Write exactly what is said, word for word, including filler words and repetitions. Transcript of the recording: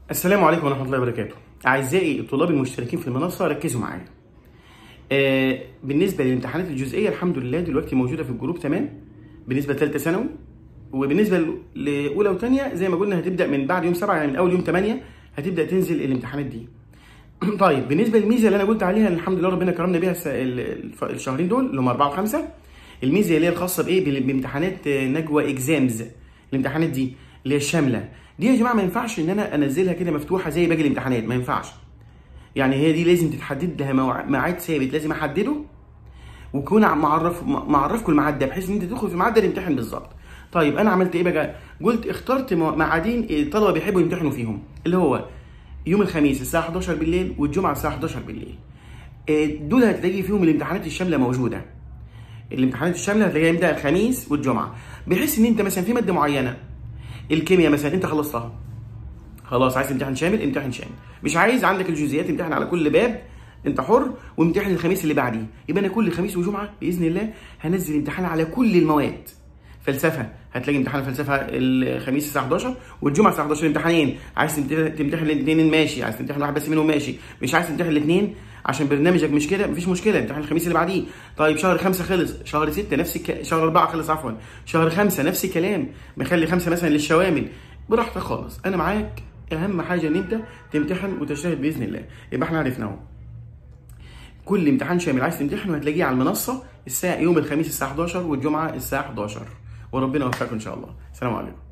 السلام عليكم ورحمة الله وبركاته. أعزائي الطلاب المشتركين في المنصة ركزوا معايا. آه بالنسبة للامتحانات الجزئية الحمد لله دلوقتي موجودة في الجروب تمام بالنسبة لثالثة ثانوي، وبالنسبة لأولى وثانية زي ما قلنا هتبدأ من بعد يوم سبعة، يعني من أول يوم ثمانية هتبدأ تنزل الامتحانات دي. طيب بالنسبة للميزة اللي أنا قلت عليها الحمد لله ربنا كرمنا بيها الشهرين دول اللي هم أربعة وخمسة، الميزة اللي هي الخاصة بإيه؟ بامتحانات نجوى إكزامز. الامتحانات دي اللي هي الشاملة دي يا جماعه ما ينفعش ان انا انزلها كده مفتوحه زي باقي الامتحانات، ما ينفعش. يعني هي دي لازم تتحدد لها ميعاد ثابت لازم احدده، وكون معرف معرفكم الميعاد ده بحيث ان انت تدخل في الميعاد ده الامتحان بالظبط. طيب انا عملت ايه بقى؟ قلت اخترت ميعادين الطلبه بيحبوا يمتحنوا فيهم، اللي هو يوم الخميس الساعه حداشر بالليل والجمعه الساعه حداشر بالليل. دول هتلاقي فيهم الامتحانات الشامله موجوده. الامتحانات الشامله هتلاقيها امتى؟ الخميس والجمعه، بحيث ان انت مثلا في ماده معينه الكيمياء مثلا انت خلصتها خلاص، عايز امتحان شامل امتحان شامل، مش عايز عندك الجزئيات امتحن على كل باب انت حر، وامتحن الخميس اللي بعديه. يبقى انا كل خميس وجمعه باذن الله هنزل امتحان على كل المواد. فلسفه هتلاقي امتحان الفلسفه الخميس الساعه حداشر والجمعه الساعه حداشر امتحانين، عايز تمتحن الاثنين ماشي، عايز تمتحن واحد بس منهم ماشي، مش عايز تمتحن الاثنين عشان برنامجك مش كده مفيش مشكله، امتحان الخميس اللي بعديه. طيب شهر خمسة خلص، شهر ستة نفس الك... شهر أربعة خلص عفوا، شهر خمسة نفس الكلام، مخلي خمسة مثلا للشوامل، براحتك خالص انا معاك. اهم حاجه ان انت تمتحن وتجتهد باذن الله. يبقى احنا عرفنا اهو كل امتحان شامل عايز تمتحنه هتلاقيه على المنصه الساعه يوم الخميس الساعه حداشر والجمعه الساعه حداشر، وربنا يوفقكم ان شاء الله. السلام عليكم.